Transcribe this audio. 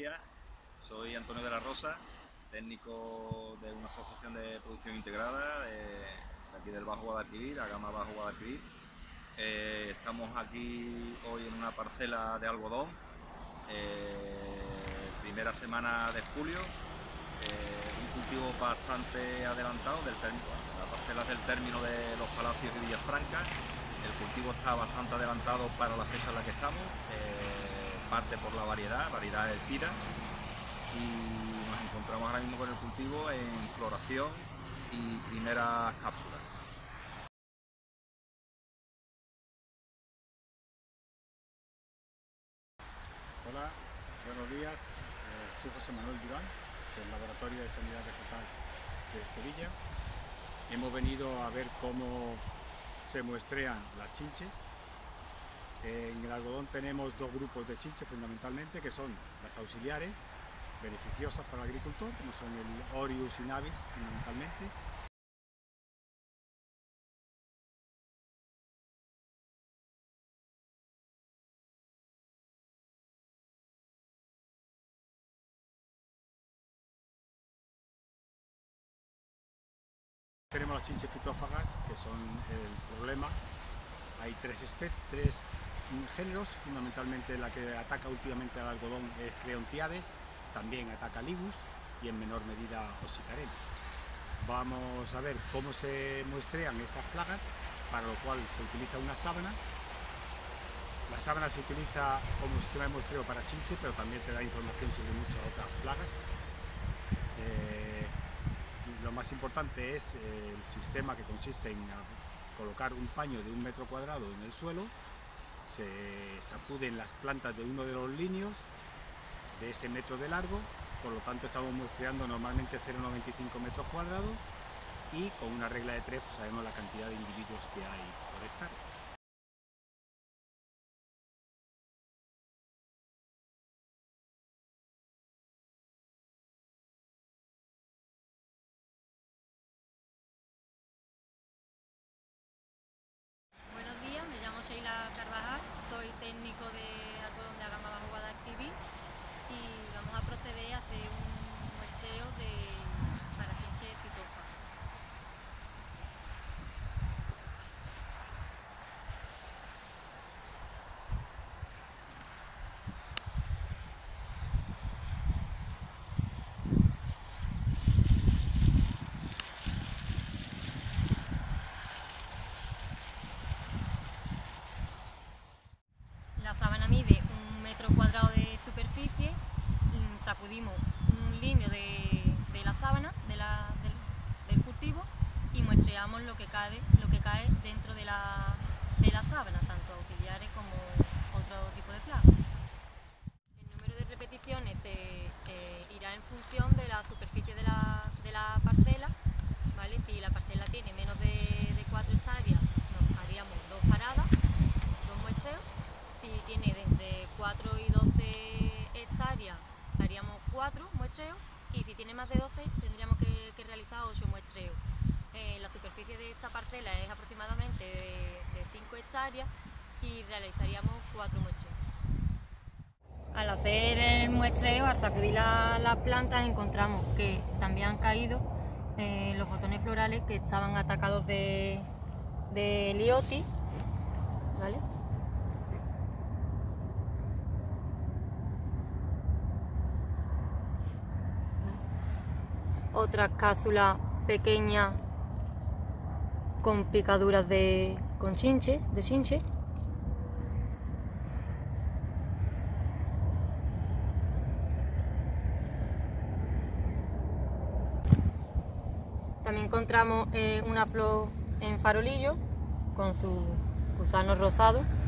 días. Soy Antonio de la Rosa, técnico de una asociación de producción integrada de aquí del Bajo Guadalquivir, la gama Bajo Guadalquivir. Estamos aquí hoy en una parcela de algodón, primera semana de julio, un cultivo bastante adelantado del término. La parcela es del término de Los Palacios y Villafranca. El cultivo está bastante adelantado para la fecha en la que estamos, parte por la variedad Elpida, y nos encontramos ahora mismo con el cultivo en floración y primeras cápsulas. Hola, buenos días. Soy José Manuel Durán, del Laboratorio de Sanidad Vegetal de Sevilla. Hemos venido a ver cómo se muestrean las chinches. En el algodón tenemos dos grupos de chinches fundamentalmente, que son las auxiliares, beneficiosas para el agricultor, como son el Orius y Navis fundamentalmente. Tenemos las chinches fitófagas, que son el problema. Hay tres géneros, fundamentalmente la que ataca últimamente al algodón es Creontiades, también ataca Ligus y en menor medida Oxycarena. Vamos a ver cómo se muestrean estas plagas, para lo cual se utiliza una sábana. La sábana se utiliza como sistema de muestreo para chinche, pero también te da información sobre muchas otras plagas. Lo más importante es el sistema, que consiste en colocar un paño de 1 metro cuadrado en el suelo. Se sacuden las plantas de uno de los líneos de ese metro de largo, por lo tanto estamos muestreando normalmente 0,95 metros cuadrados, y con una regla de 3 pues sabemos la cantidad de individuos que hay por hectárea. Buenos días, me llamo Sheila Carvajal, soy técnico de algodón de la gama Bajo Guadalquivir y vamos a proceder a hacer un muestreo para chinches fitófagas. La sábana mide 1 metro cuadrado de superficie, sacudimos un linio de la sábana, del cultivo, y muestreamos lo que cae dentro de la sábana, tanto auxiliares como otro tipo de plagas. El número de repeticiones irá en función de la superficie de la parcela, ¿vale? Si la parcela tiene menos de 4 hectáreas, haríamos 2 paradas, 2 muestreos. Si tiene entre 4 y 12 hectáreas, haríamos 4 muestreos, y si tiene más de 12 tendríamos que realizar 8 muestreos. La superficie de esta parcela es aproximadamente de 5 hectáreas y realizaríamos 4 muestreos. Al hacer el muestreo, al sacudir las plantas, encontramos que también han caído los botones florales que estaban atacados de liotis, ¿vale? Otras cápsulas pequeñas con picaduras de chinche. También encontramos una flor en farolillo con sus gusanos rosados.